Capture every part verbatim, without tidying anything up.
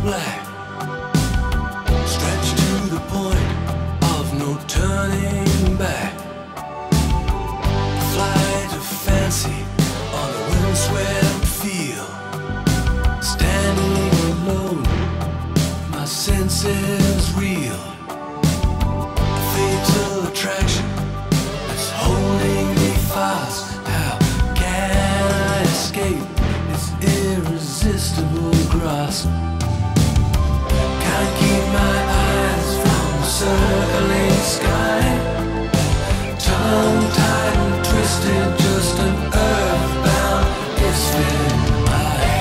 black, stretched to the point of no turning back. Flight of fancy on a windswept field, standing alone, my senses reel. A fatal attraction that's holding me fast. How can I escape its irresistible grasp? Can't keep my eyes from the circling sky. Tongue-tied and twisted, just an earthbound misfit eye.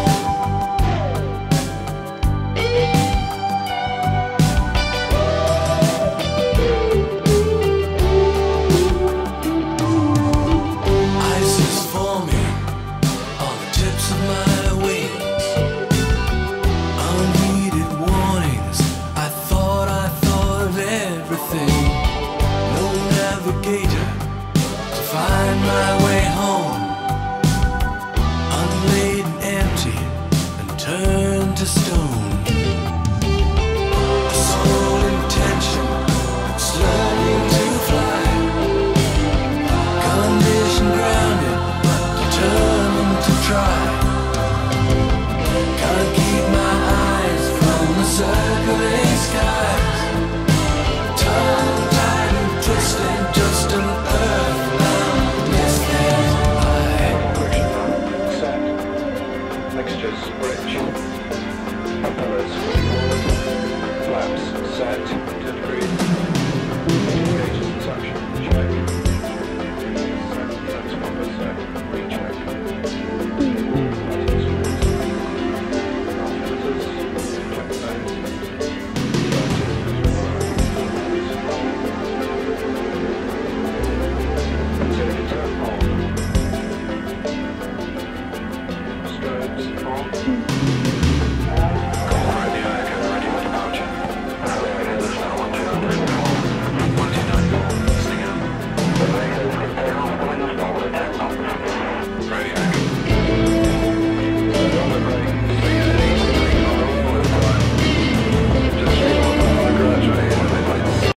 Ice is forming on the tips of my wings. Unheeded warnings, I thought I thought of everything. No navigator to find my way home. Unladen, empty, and turned to stone. A sole intention that's learning to fly. Condition grounded, but determined to try. Can't keep my eyes from the circling sky.